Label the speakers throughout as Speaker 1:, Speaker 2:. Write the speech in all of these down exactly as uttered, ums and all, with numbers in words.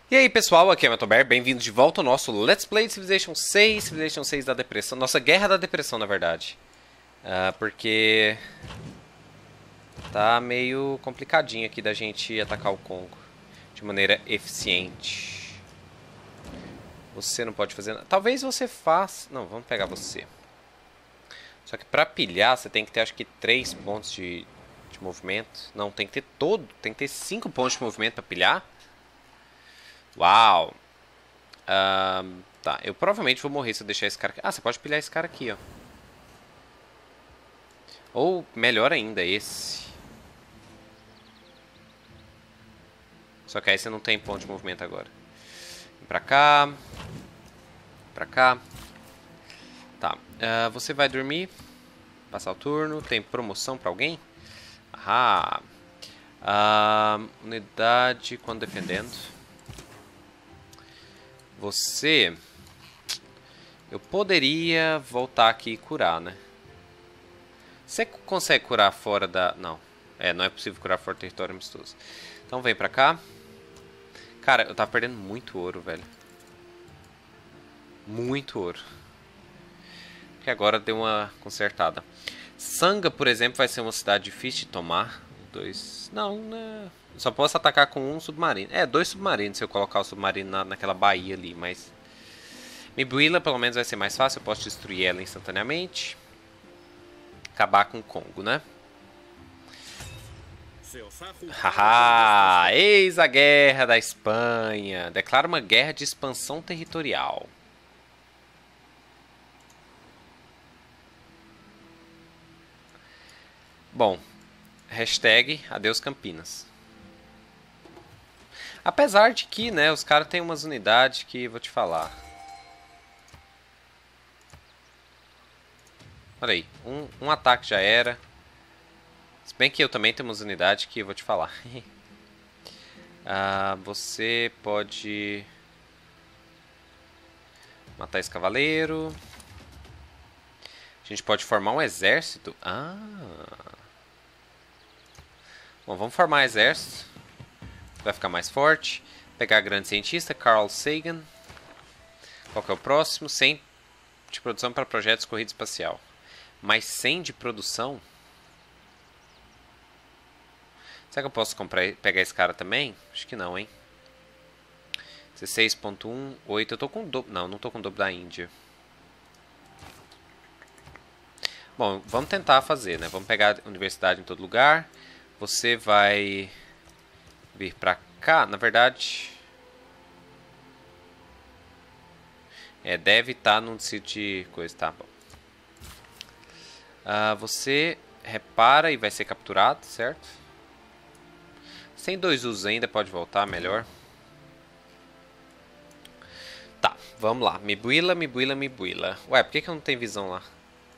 Speaker 1: E aí pessoal, aqui é o Metober, bem-vindos de volta ao nosso Let's Play de Civilization seis, Civilization seis da Depressão, nossa Guerra da Depressão na verdade. Uh, porque tá meio complicadinho aqui da gente atacar o Congo de maneira eficiente. Você não pode fazer nada, talvez você faça, não, vamos pegar você. Só que pra pilhar você tem que ter acho que três pontos de, de movimento, não, tem que ter todo, tem que ter cinco pontos de movimento pra pilhar. Uau! Uh, tá, eu provavelmente vou morrer se eu deixar esse cara aqui. Ah, você pode pilhar esse cara aqui, ó. Ou, melhor ainda, esse. Só que aí você não tem ponto de movimento agora. Vem pra cá. Pra cá. Tá, uh, você vai dormir. Passar o turno. Tem promoção pra alguém? Ah. Uh, unidade quando defendendo. Você... Eu poderia voltar aqui e curar, né? Você consegue curar fora da... Não. É, não é possível curar fora do território amistoso. Então vem pra cá. Cara, eu tava perdendo muito ouro, velho. Muito ouro. Que agora deu uma consertada. Sanga, por exemplo, vai ser uma cidade difícil de tomar. Dois... Não, né? Só posso atacar com um submarino. É, dois submarinos se eu colocar o submarino na, naquela baía ali, mas... Mibuila pelo menos vai ser mais fácil, eu posso destruir ela instantaneamente. Acabar com o Congo, né? Haha! Eis a guerra da Espanha. Declara uma guerra de expansão territorial. Bom, hashtag adeus Campinas. Apesar de que, né, os caras têm umas unidades que vou te falar. Olha aí, um, um ataque já era. Se bem que eu também tenho umas unidades que eu vou te falar. ah, você pode matar esse cavaleiro. A gente pode formar um exército. Ah. Bom, vamos formar um exército. Vai ficar mais forte. Pegar grande cientista, Carl Sagan. Qual que é o próximo? cem de produção para projetos de corrida espacial. Mais cem de produção? Será que eu posso comprar, pegar esse cara também? Acho que não, hein? dezesseis ponto um, oito. Eu tô com o dobro. Não, não tô com o dobro da Índia. Bom, vamos tentar fazer, né? Vamos pegar a universidade em todo lugar. Você vai vir pra cá. Na verdade... É, deve estar num sítio de coisa. Tá bom. Uh, você repara e vai ser capturado, certo? Sem dois usos ainda, pode voltar, melhor. Tá, vamos lá. Mibuila, Mibuila, Mibuila. Ué, por que que eu não tenho visão lá?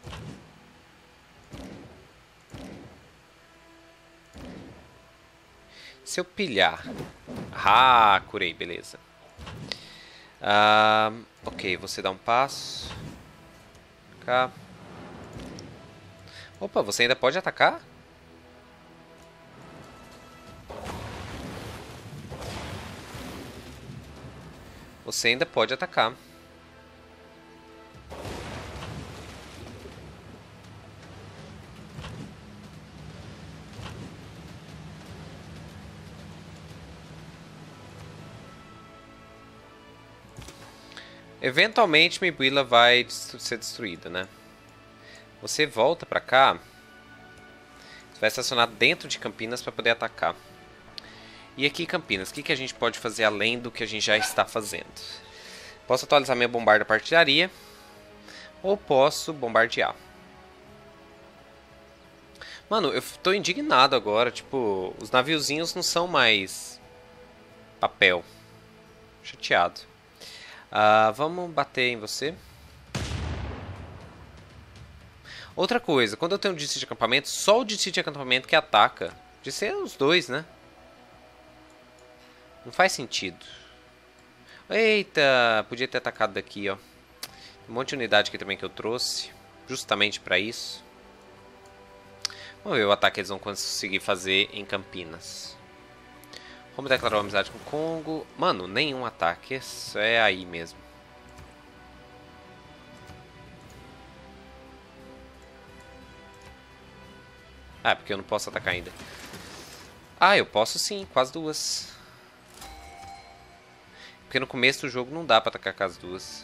Speaker 1: Se eu pilhar... Ah, curei, beleza. Uh, ok, você dá um passo. Cá. Opa, você ainda pode atacar? Você ainda pode atacar. Eventualmente, Mibuila vai ser destruída, né? Você volta pra cá. Você vai estacionar dentro de Campinas para poder atacar. E aqui Campinas, o que, que a gente pode fazer além do que a gente já está fazendo? Posso atualizar minha bombarda para artilharia. Ou posso bombardear. Mano, eu tô indignado agora. Tipo, os naviozinhos não são mais papel. Chateado. Uh, vamos bater em você. Outra coisa, quando eu tenho um distrito de acampamento, só o distrito de acampamento que ataca. De ser os dois, né? Não faz sentido. Eita, podia ter atacado daqui, ó. Tem um monte de unidade aqui também que eu trouxe. Justamente pra isso. Vamos ver o ataque que eles vão conseguir fazer em Campinas. Como declarou amizade com o Congo? Mano, nenhum ataque. Isso é aí mesmo. Ah, porque eu não posso atacar ainda. Ah, eu posso sim, com as duas. Porque no começo do jogo não dá pra atacar com as duas.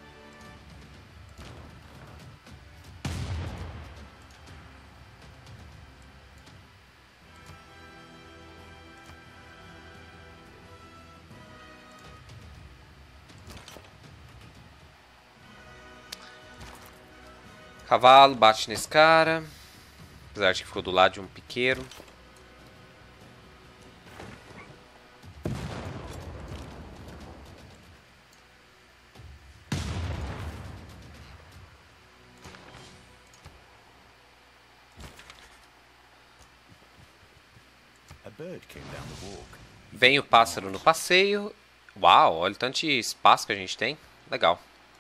Speaker 1: Cavalo, bate nesse cara. Apesar de que ficou do lado de um piqueiro. Vem o pássaro no passeio. Uau, olha o tanto de espaço que a gente tem. Legal.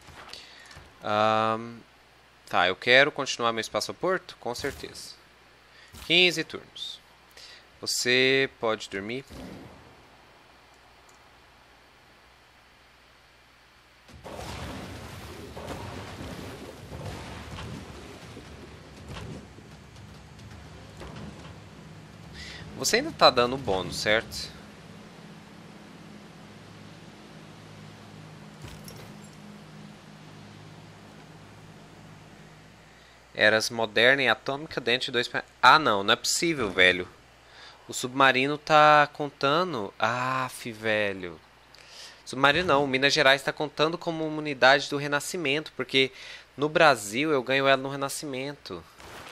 Speaker 1: Um, tá, eu quero continuar meu passaporte? Com certeza. quinze turnos. Você pode dormir. Você ainda tá dando bônus, certo? Eras moderna e atômica dentro de dois... Ah, não, não é possível, velho. O submarino tá contando... Aff, velho. Submarino não, o Minas Gerais tá contando como uma unidade do Renascimento, porque no Brasil eu ganho ela no Renascimento.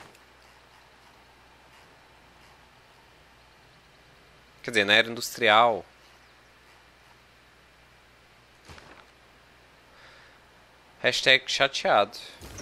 Speaker 1: Quer dizer, na era industrial. Hashtag chateado.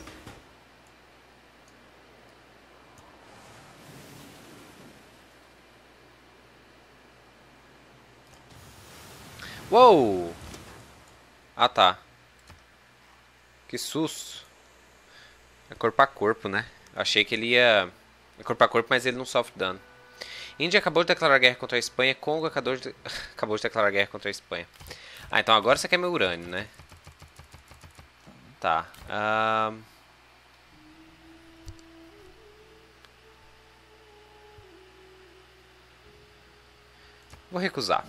Speaker 1: Uou! Ah, tá. Que susto. É corpo a corpo, né? Achei que ele ia... É corpo a corpo, mas ele não sofre dano. Índia acabou de declarar guerra contra a Espanha. Congo acabou de, acabou de declarar guerra contra a Espanha. Ah, então agora você quer meu urânio, né? Tá. Um... Vou recusar.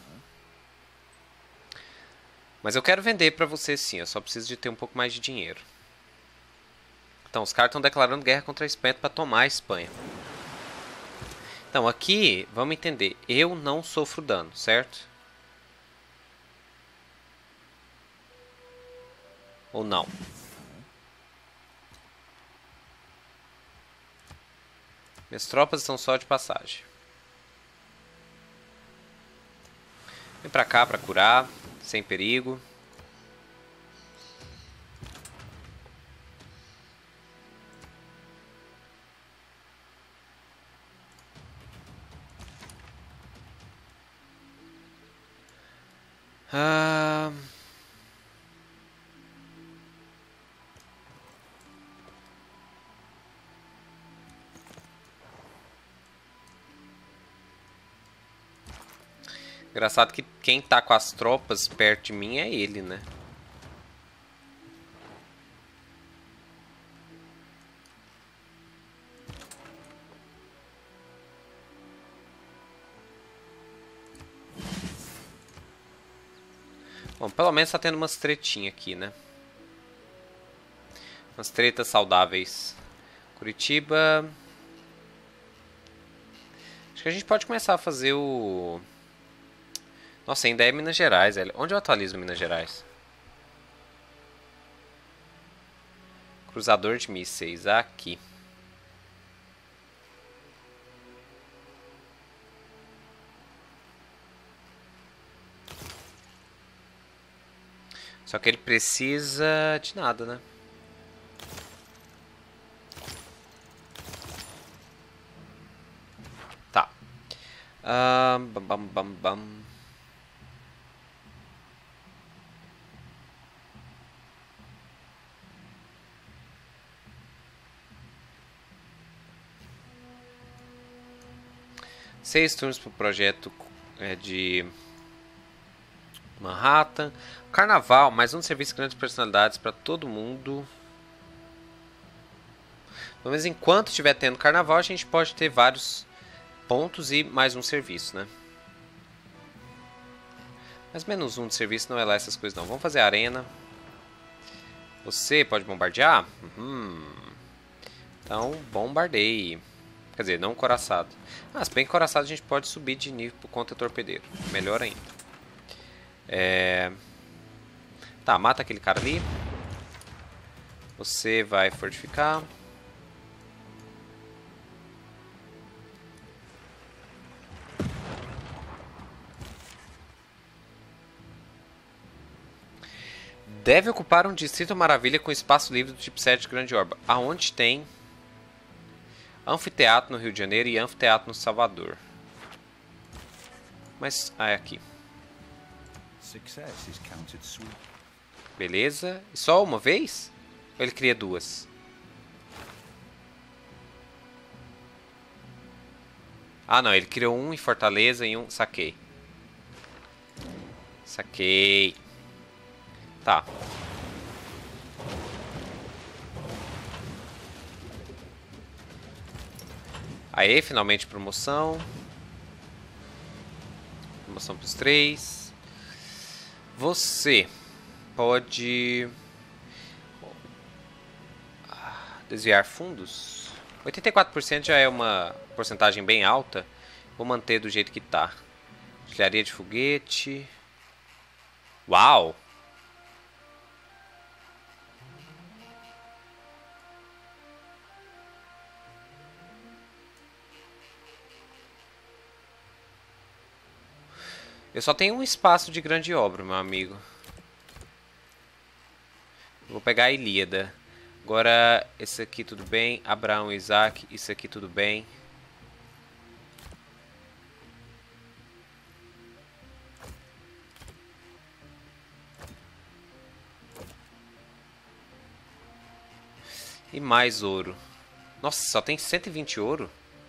Speaker 1: Mas eu quero vender pra você sim. Eu só preciso de ter um pouco mais de dinheiro. Então, os caras estão declarando guerra contra a Espanha pra tomar a Espanha. Então, aqui, vamos entender. Eu não sofro dano, certo? Ou não? Minhas tropas estão só de passagem. Vem pra cá pra curar, sem perigo. Ah... Engraçado que quem tá com as tropas perto de mim é ele, né? Bom, pelo menos tá tendo umas tretinhas aqui, né? Umas tretas saudáveis. Curitiba... Acho que a gente pode começar a fazer o... Nossa, ainda é Minas Gerais, velho. Onde eu atualizo Minas Gerais? Cruzador de mísseis, aqui. Só que ele precisa de nada, né? Tá. Um, bam, bam, bam, bam. Seis turnos pro projeto é de Manhattan. Carnaval, mais um serviço de grandes personalidades para todo mundo. Pelo menos enquanto estiver tendo carnaval, a gente pode ter vários pontos e mais um serviço, né? Mas menos um de serviço não é lá essas coisas não. Vamos fazer a arena. Você pode bombardear? Uhum. Então, bombardeie. Quer dizer, não coraçado. Ah, se bem que coraçado a gente pode subir de nível por conta torpedeiro. Melhor ainda. É... Tá, mata aquele cara ali. Você vai fortificar. Deve ocupar um distrito maravilha com espaço livre do tipo sete Grande Orba. Aonde tem anfiteatro no Rio de Janeiro e anfiteatro no Salvador. Mas, ah, é aqui. Beleza. E só uma vez? Ou ele cria duas? Ah, não. Ele criou um em Fortaleza e um... Saquei. Saquei. Tá. Aê, finalmente promoção. Promoção pros três. Você pode desviar fundos. oitenta e quatro por cento já é uma porcentagem bem alta. Vou manter do jeito que tá. Artilharia de foguete. Uau! Eu só tenho um espaço de grande obra, meu amigo. Vou pegar a Ilíada. Agora, esse aqui tudo bem. Abraão e Isaac, isso aqui tudo bem. E mais ouro. Nossa, só tem cento e vinte ouro?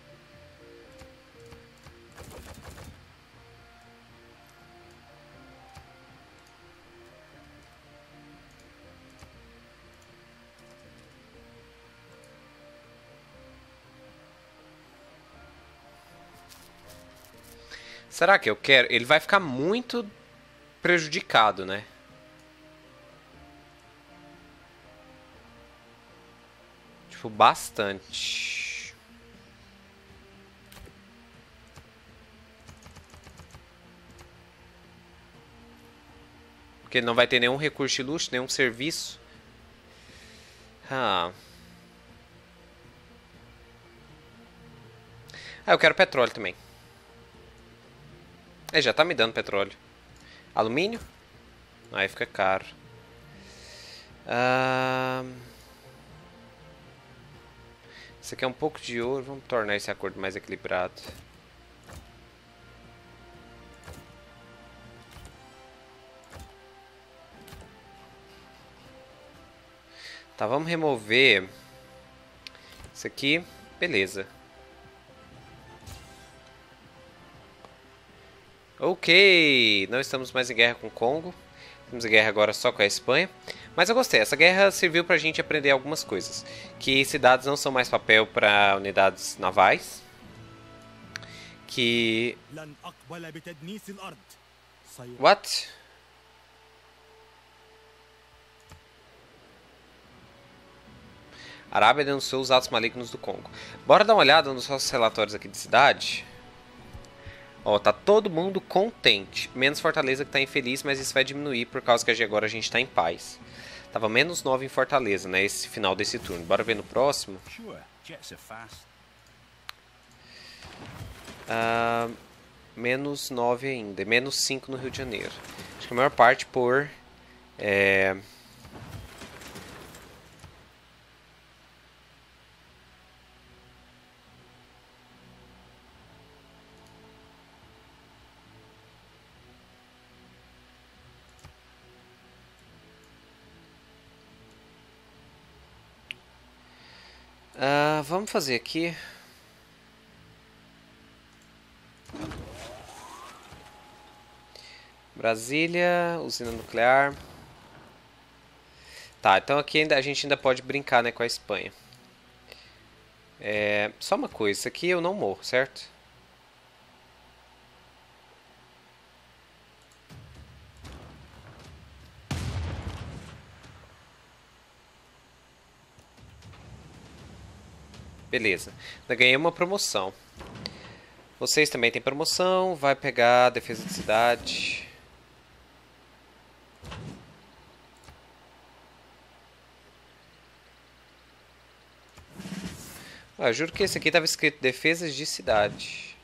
Speaker 1: Será que eu quero? Ele vai ficar muito prejudicado, né? Tipo, bastante. Porque ele não vai ter nenhum recurso de luxo, nenhum serviço. Ah. Ah, eu quero petróleo também. É, já tá me dando petróleo. Alumínio? Aí fica caro. Ah... Isso aqui é um pouco de ouro. Vamos tornar esse acordo mais equilibrado. Tá, vamos remover isso aqui. Beleza. Ok, não estamos mais em guerra com o Congo. Estamos em guerra agora só com a Espanha. Mas eu gostei, essa guerra serviu pra gente aprender algumas coisas. Que cidades não são mais papel para unidades navais. Que... What? A Arábia denunciou os atos malignos do Congo. Bora dar uma olhada nos nossos relatórios aqui de cidade. Ó, tá todo mundo contente. Menos Fortaleza que tá infeliz, mas isso vai diminuir por causa que agora a gente tá em paz. Tava menos nove em Fortaleza, né? Esse final desse turno. Bora ver no próximo. Ah, menos nove ainda. Menos cinco no Rio de Janeiro. Acho que a maior parte por... É... Uh, vamos fazer aqui. Brasília, usina nuclear. Tá, então aqui ainda, a gente ainda pode brincar, né, com a Espanha. É, só uma coisa, isso aqui eu não morro, certo? Beleza, ainda ganhei uma promoção. Vocês também têm promoção, vai pegar defesa de cidade. Ah, eu juro que esse aqui estava escrito defesas de cidade.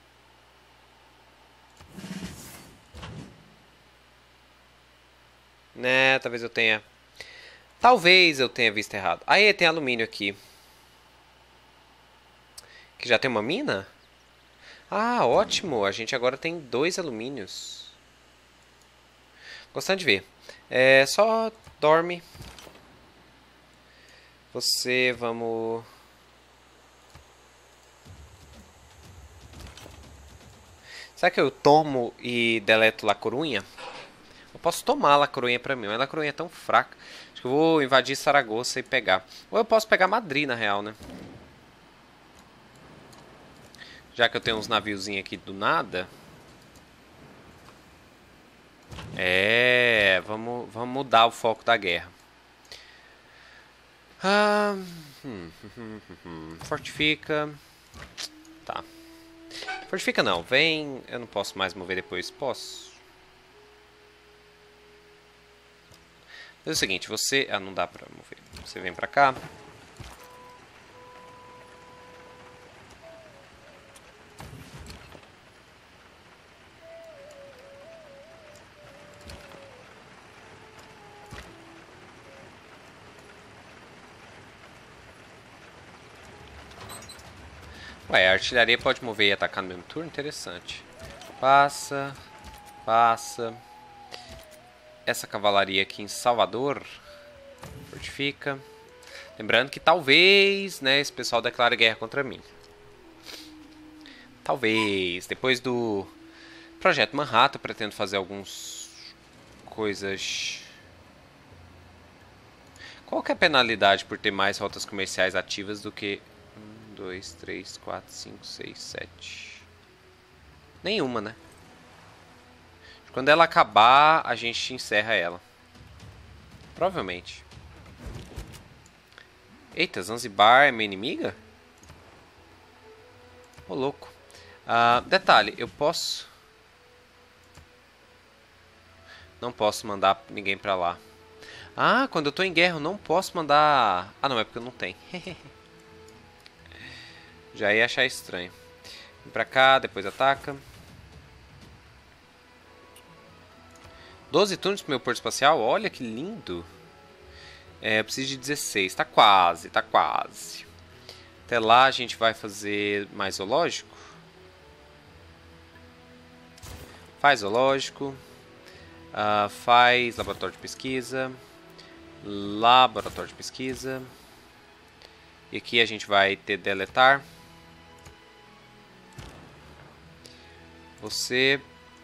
Speaker 1: Né, talvez eu tenha... Talvez eu tenha visto errado. Aí tem alumínio aqui. Que já tem uma mina? Ah, ótimo. A gente agora tem dois alumínios. Gostando de ver. É, só dorme. Você, vamos... Será que eu tomo e deleto La Corunha? Eu posso tomar La Corunha pra mim, mas La Corunha é tão fraca. Acho que eu vou invadir Saragoça e pegar. Ou eu posso pegar Madrid, na real, né? Já que eu tenho uns naviozinhos aqui do nada. É, vamos, vamos mudar o foco da guerra. Ah, hum, hum, hum, hum. Fortifica. Tá. Fortifica não, vem... Eu não posso mais mover depois, posso? É o seguinte, você... Ah, não dá pra mover. Você vem pra cá. Ué, a artilharia pode mover e atacar no mesmo turno? Interessante. Passa. Passa. Essa cavalaria aqui em Salvador. Fortifica. Lembrando que talvez, né, esse pessoal declare guerra contra mim. Talvez. Depois do Projeto Manhattan, eu pretendo fazer alguns coisas... Qual que é a penalidade por ter mais rotas comerciais ativas do que... um, dois, três, quatro, cinco, seis, sete... Nenhuma, né? Quando ela acabar, a gente encerra ela. Provavelmente. Eita, Zanzibar é minha inimiga? Ô, louco. Uh, detalhe, eu posso... Não posso mandar ninguém pra lá. Ah, quando eu tô em guerra eu não posso mandar... Ah, não, é porque eu não tenho. Já ia achar estranho. Vem pra cá, depois ataca. doze turnos pro meu porto espacial? Olha que lindo. É, eu preciso de dezesseis. Tá quase, tá quase. Até lá a gente vai fazer mais zoológico. Faz zoológico. Uh, faz laboratório de pesquisa. Laboratório de pesquisa. E aqui a gente vai ter deletar. Você...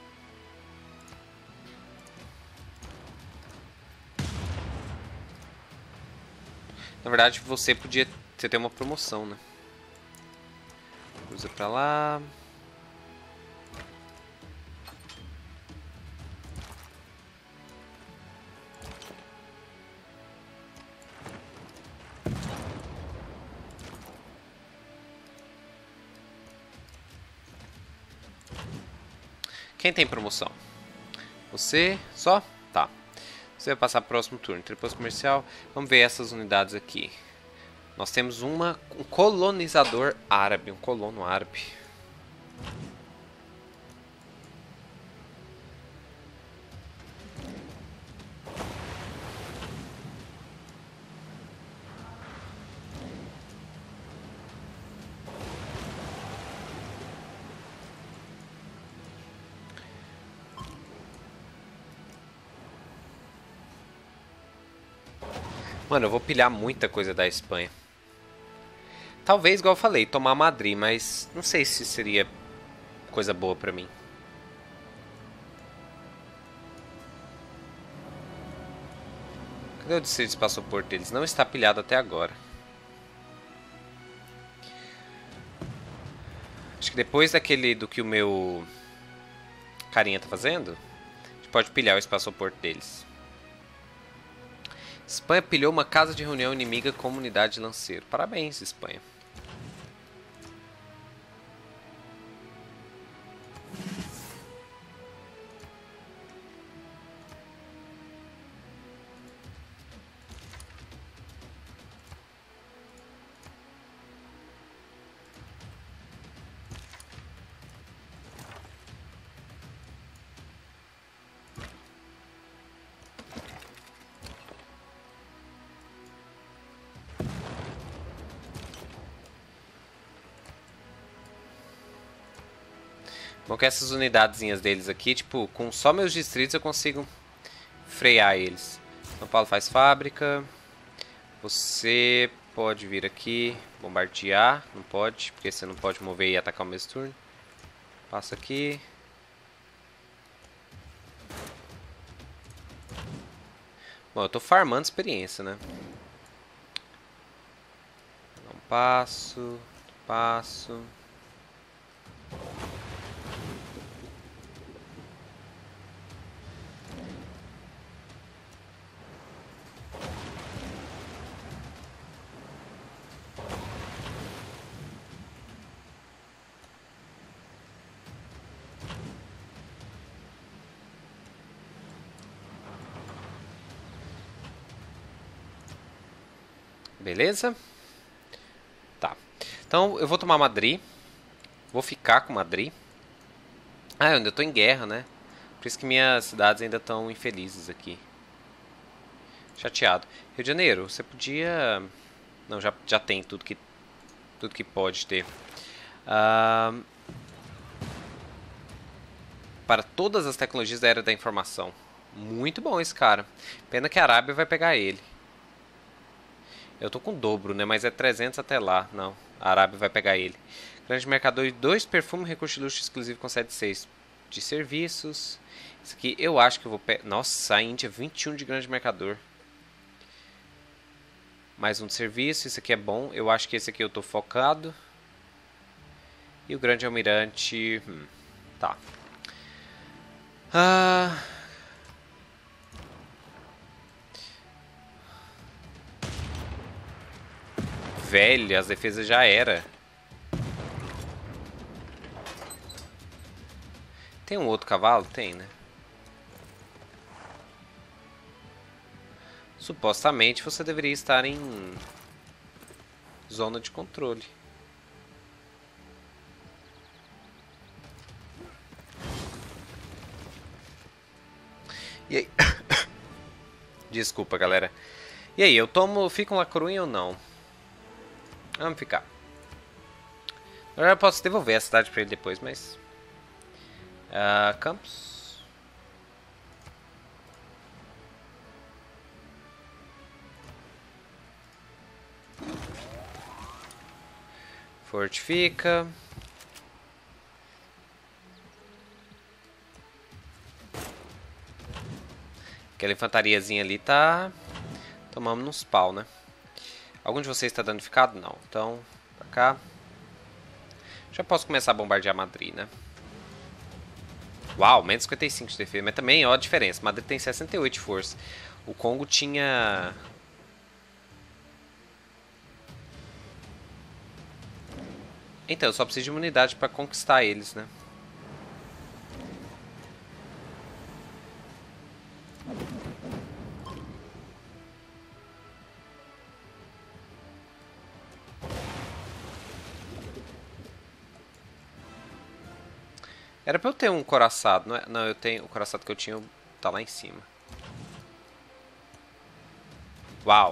Speaker 1: Na verdade, você podia você ter uma promoção, né? Usa pra lá. Quem tem promoção? Você só? Tá. Você vai passar pro próximo turno. Triposto comercial. Vamos ver essas unidades aqui. Nós temos uma, um colonizador árabe. Um colono árabe. Mano, eu vou pilhar muita coisa da Espanha. Talvez, igual eu falei, tomar Madrid, mas não sei se seria coisa boa pra mim. Cadê o distrito de passaporte deles? Não está pilhado até agora. Acho que depois daquele do que o meu carinha tá fazendo, a gente pode pilhar o espaçoporto deles. Espanha pilhou uma casa de reunião inimiga com unidade de lanceiro. Parabéns, Espanha. Bom que essas unidadezinhas deles aqui, tipo, com só meus distritos eu consigo frear eles. São Paulo faz fábrica. Você pode vir aqui, bombardear. Não pode, porque você não pode mover e atacar o mesmo turno. Passa aqui. Bom, eu tô farmando experiência, né? Um passo, passo. Beleza? Tá. Então eu vou tomar Madrid. Vou ficar com Madrid. Ah, eu ainda tô em guerra, né? Por isso que minhas cidades ainda estão infelizes aqui. Chateado. Rio de Janeiro, você podia... Não, já, já tem tudo que, tudo que pode ter. Ah, para todas as tecnologias da era da informação. Muito bom esse cara. Pena que a Arábia vai pegar ele. Eu tô com o dobro, né? Mas é trezentos até lá. Não, a Arábia vai pegar ele. Grande mercador de dois perfumes, recurso de luxo exclusivo com sete seis de serviços. Isso aqui eu acho que eu vou pegar. Nossa, a Índia, vinte e um de grande mercador. Mais um de serviço, isso aqui é bom. Eu acho que esse aqui eu tô focado. E o grande almirante... Hum, tá. Ah... Velho, as defesas já era. Tem um outro cavalo? Tem, né? Supostamente você deveria estar em zona de controle. E aí? Desculpa, galera. E aí, eu tomo... Fica uma Corunha ou não? Vamos ficar. Eu posso devolver a cidade pra ele depois, mas... Uh, Campos. Fortifica. Aquela infantariazinha ali tá... Tomamos nos pau, né? Algum de vocês está danificado? Não. Então, pra cá. Já posso começar a bombardear Madrid, né? Uau, menos cinquenta e cinco de defesa. Mas também, ó a diferença. Madrid tem sessenta e oito de força. O Congo tinha... Então, eu só preciso de uma unidade para conquistar eles, né? Era pra eu ter um coraçado, não é? Não, eu tenho... O coraçado que eu tinha tá lá em cima. Uau!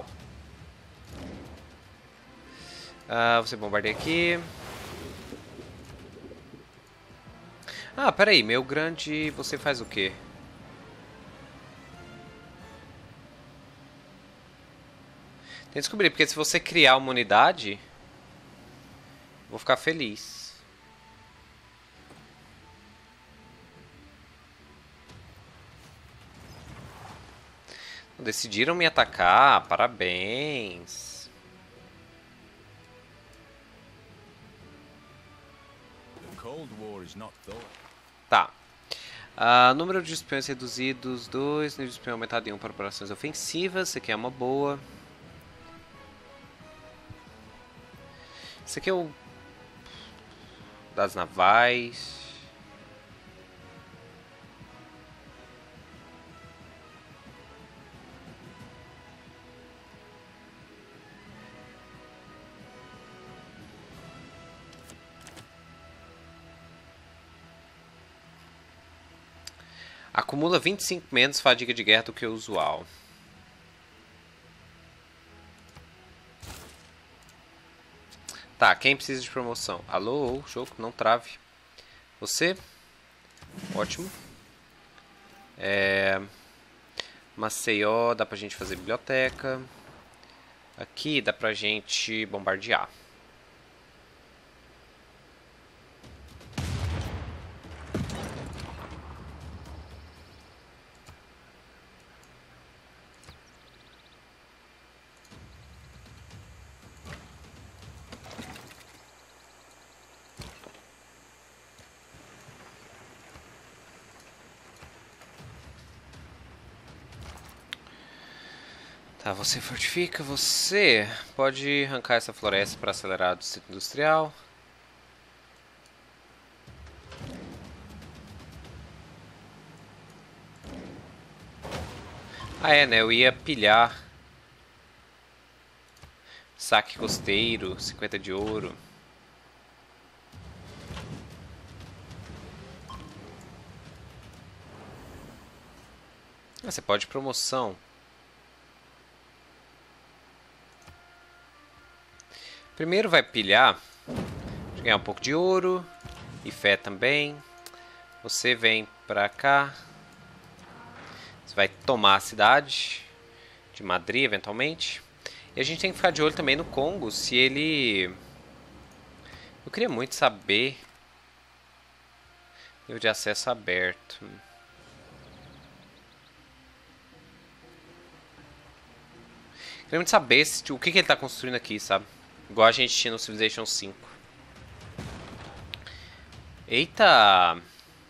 Speaker 1: Ah, você bombardeia aqui. Ah, peraí, meu grande... Você faz o quê? Tem que descobrir, porque se você criar uma unidade... Vou ficar feliz. Decidiram me atacar, parabéns. Tá. Uh, número de espiões reduzidos, dois. Nível de espião aumentado em um para operações ofensivas. Isso aqui é uma boa. Isso aqui é o das navais. Acumula vinte e cinco menos fadiga de guerra do que o usual. Tá, quem precisa de promoção? Alô, jogo, não trave. Você? Ótimo. É... Maceió, dá pra gente fazer biblioteca. Aqui dá pra gente bombardear. Tá, você fortifica, você pode arrancar essa floresta para acelerar o distrito industrial. Ah é, né, eu ia pilhar saque costeiro, cinquenta de ouro. Ah, você pode promoção. Primeiro vai pilhar, ganhar um pouco de ouro e fé também. Você vem pra cá. Você vai tomar a cidade de Madrid eventualmente. E a gente tem que ficar de olho também no Congo, se ele... Eu queria muito saber... Nível de acesso aberto. Queria muito saber se, o que, que ele está construindo aqui, sabe? Igual a gente tinha no Civilization cinco. Eita!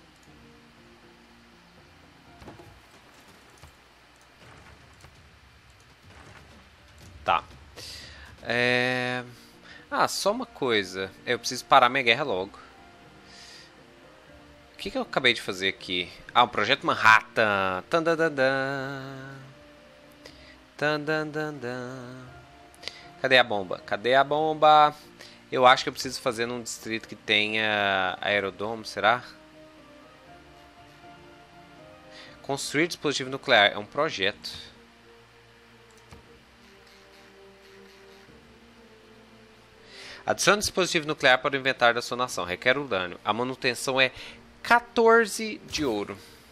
Speaker 1: Tá. É... Ah, só uma coisa. Eu preciso parar minha guerra logo. O que, que eu acabei de fazer aqui? Ah, um projeto Manhattan. Tandandandã. Tandandandã. Cadê a bomba? Cadê a bomba? Eu acho que eu preciso fazer num distrito que tenha aerodromo, será? Construir dispositivo nuclear. É um projeto. Adicione dispositivo nuclear para o inventário da sua nação. Requer urânio. A manutenção é quatorze de ouro.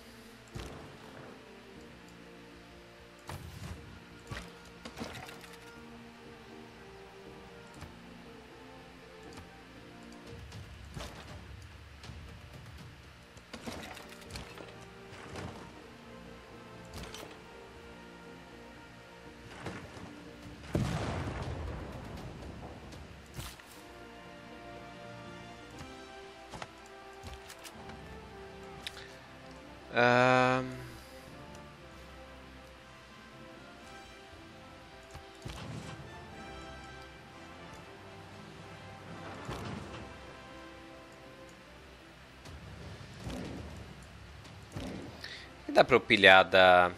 Speaker 1: Um... E dá pra eu pilhar da...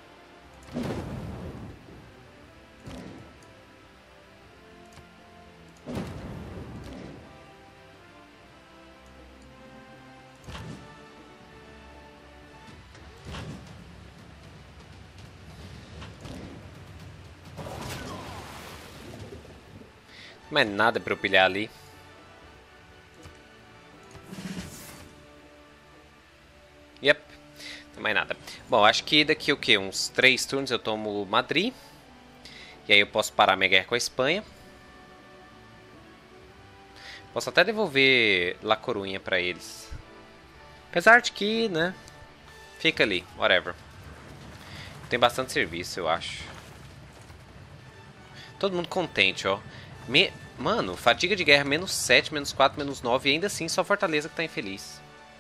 Speaker 1: Mas nada pra eu pilhar ali. Yep. Não mais nada. Bom, acho que daqui o que? Uns três turnos eu tomo Madrid. E aí eu posso parar minha guerra com a Espanha. Posso até devolver La Corunha pra eles. Apesar de que, né? Fica ali, whatever. Tem bastante serviço, eu acho. Todo mundo contente, ó. Me... Mano, fadiga de guerra menos sete, menos quatro, menos nove. E ainda assim, só Fortaleza que tá infeliz.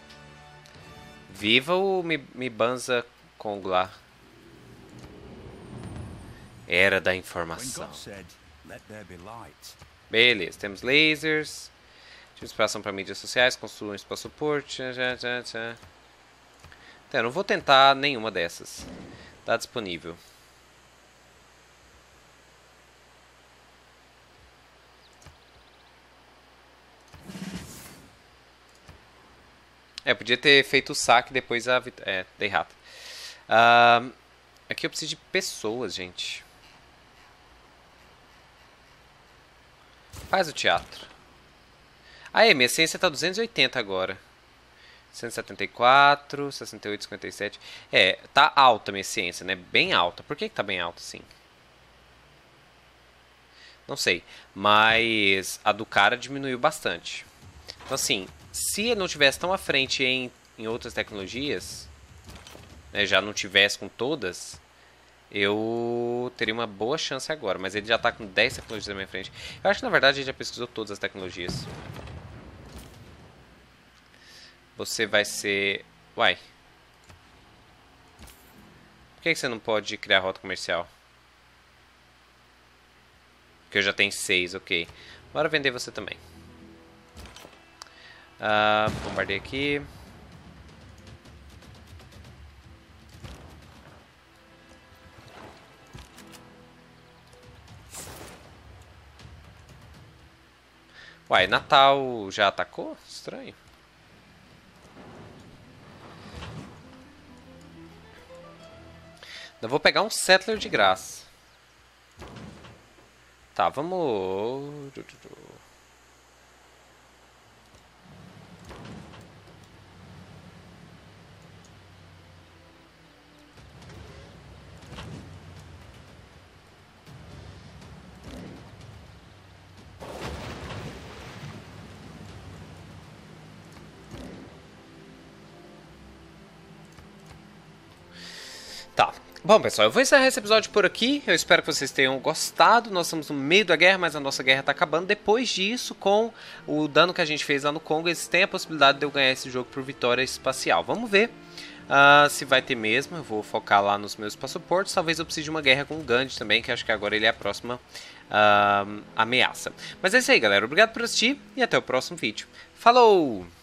Speaker 1: Viva o Mibanza Congo lá. Era da informação. Beleza, temos lasers. Tive inspiração para mídias sociais. Construções para suporte. Já, já, já. Então, eu não vou tentar nenhuma dessas. Tá disponível. É, podia ter feito o saque e depois a... É, dei rato. Uh, aqui eu preciso de pessoas, gente. Faz o teatro. Aê, minha ciência tá duzentos e oitenta agora. cento e setenta e quatro, sessenta e oito, cinquenta e sete. É, tá alta a minha ciência, né? Bem alta. Por que que tá bem alta assim? Não sei. Mas a do cara diminuiu bastante. Então assim, se ele não tivesse tão à frente em, em outras tecnologias, né, já não tivesse com todas, eu teria uma boa chance agora. Mas ele já está com dez tecnologias na minha frente. Eu acho que na verdade ele já pesquisou todas as tecnologias. Você vai ser... Uai. Por que você não pode criar rota comercial? Porque eu já tenho seis, ok. Bora vender você também. Uh, bombardei aqui. Uai, Natal já atacou? Estranho. Eu vou pegar um Settler de graça. Tá, vamos... Tá. Bom, pessoal, eu vou encerrar esse episódio por aqui. Eu espero que vocês tenham gostado. Nós estamos no meio da guerra, mas a nossa guerra está acabando. Depois disso, com o dano que a gente fez lá no Congo, eles têm a possibilidade de eu ganhar esse jogo por vitória espacial. Vamos ver uh, se vai ter mesmo. Eu vou focar lá nos meus passaportes. Talvez eu precise de uma guerra com o Gandhi também, que acho que agora ele é a próxima uh, ameaça. Mas é isso aí, galera. Obrigado por assistir e até o próximo vídeo. Falou!